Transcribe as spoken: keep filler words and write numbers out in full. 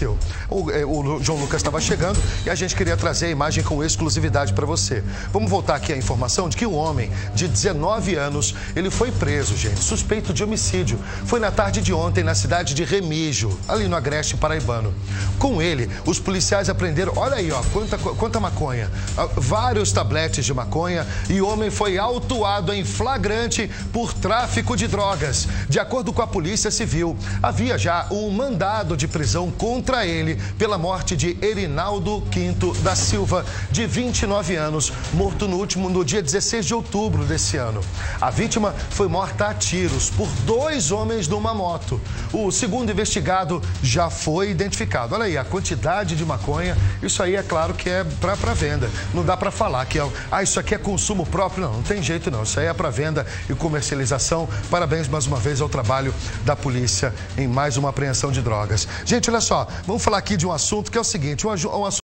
desapareceu. O, o João Lucas estava chegando e a gente queria trazer a imagem com exclusividade para você. Vamos voltar aqui à informação de que um homem de dezenove anos, ele foi preso, gente, suspeito de homicídio. Foi na tarde de ontem na cidade de Remígio, ali no Agreste Paraibano. Com ele, os policiais apreenderam, olha aí, ó, quanta, quanta maconha, vários tabletes de maconha, e o homem foi autuado em flagrante por tráfico de drogas. De acordo com a Polícia Civil, havia já um mandado de prisão contra ele pela morte de Erinaldo Quinto da Silva, de vinte e nove anos, morto no último no dia dezesseis de outubro desse ano. A vítima foi morta a tiros por dois homens numa moto. O segundo investigado já foi identificado. Olha aí, a quantidade de maconha, isso aí é claro que é para venda. Não dá para falar que é, ah, isso aqui é consumo próprio, não, não tem jeito não. Isso aí é para venda e comercialização. Parabéns mais uma vez ao trabalho da polícia em mais uma apreensão de drogas. Gente, olha só, vamos falar aqui de um assunto que é o seguinte, um, um assunto